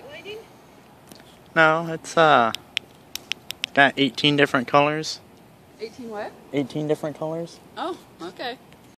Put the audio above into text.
white lighting? No, it's got 18 different colors. 18 what? 18 different colors. Oh, okay.